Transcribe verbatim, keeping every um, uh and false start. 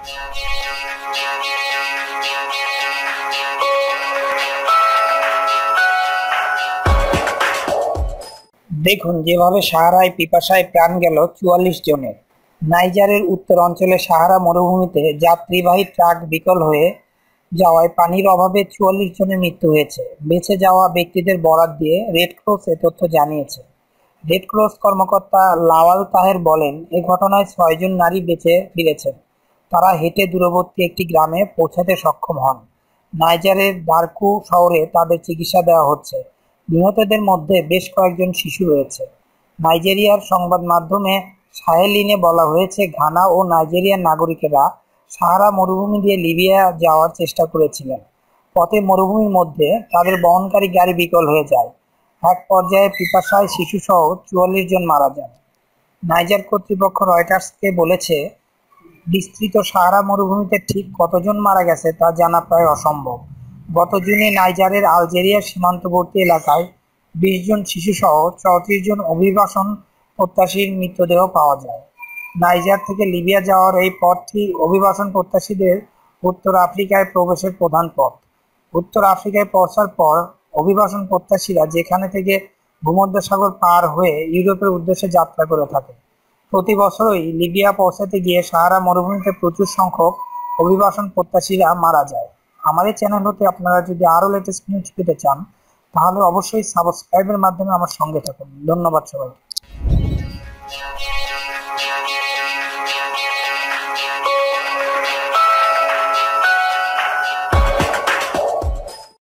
দেখুন যেভাবে সাহারায় পিপাসায় প্রাণ গেল চুয়াল্লিশ জনের। নাইজারের উত্তর অঞ্চলে সাহারা মরুভূমিতে যাত্রীবাহী ট্রাক বিকল হয়ে যাওয়ায় পানির অভাবে চুয়াল্লিশ জনের মৃত্যু হয়েছে। বেঁচে যাওয়া ব্যক্তিদের বরাত দিয়ে রেড ক্রস এ তথ্য জানিয়েছে। রেড ক্রস কর্মকর্তা লাওয়াল তাহের বলেন, এ ঘটনায় ছয়জন নারী বেঁচে ফিরেছেন। তারা হেঁটে দূরবর্তী একটি গ্রামে পৌঁছাতে সক্ষম হন। নাইজারের দারকু শহরে তাদের চিকিৎসা দেওয়া হচ্ছে। নিহতদের মধ্যে বেশ কয়েকজন শিশু রয়েছে। নাইজেরিয়ার সংবাদ মাধ্যমে সাহেলিনে বলা হয়েছে, ঘানা ও নাইজেরিয়ার নাগরিকেরা সাহারা মরুভূমি দিয়ে লিবিয়া যাওয়ার চেষ্টা করেছিলেন। পথে মরুভূমির মধ্যে তাদের বহনকারী গাড়ি বিকল হয়ে যায়। এক পর্যায়ে পিপাসায় শিশুসহ চুয়াল্লিশ জন মারা যান। নাইজার কর্তৃপক্ষ রয়টার্সকে বলেছে, বিস্তৃত সাহারা মরুভূমিতে ঠিক কতজন মারা গেছে তা জানা প্রায় অসম্ভব। গত জুনে নাইজারের আলজেরিয়ার সীমান্তবর্তী এলাকায় বিশ জন শিশুসহ চৌত্রিশ জন অভিবাসন প্রত্যাশীর মৃতদেহ পাওয়া যায়। নাইজার থেকে লিবিয়া যাওয়ার এই পথটি অভিবাসন প্রত্যাশীদের উত্তর আফ্রিকায় প্রবেশের প্রধান পথ। উত্তর আফ্রিকায় পৌঁছার পর অভিবাসন প্রত্যাশীরা যেখানে থেকে ভূমধ্যসাগর পার হয়ে ইউরোপের উদ্দেশ্যে যাত্রা করে থাকে। প্রতি বছরই লিবিয়া পৌঁছাতে গিয়ে সাহারা মরুভূমিতে প্রচুর সংখ্যক অভিবাসন প্রত্যাশীরা মারা যায়। আমার এই চ্যানেল হতে আপনারা যদি আরও লেটেস্ট নিউজ পেতে চান তাহলে অবশ্যই সাবস্ক্রাইবের মাধ্যমে আমার সঙ্গে থাকুন। ধন্যবাদ সবাইকে।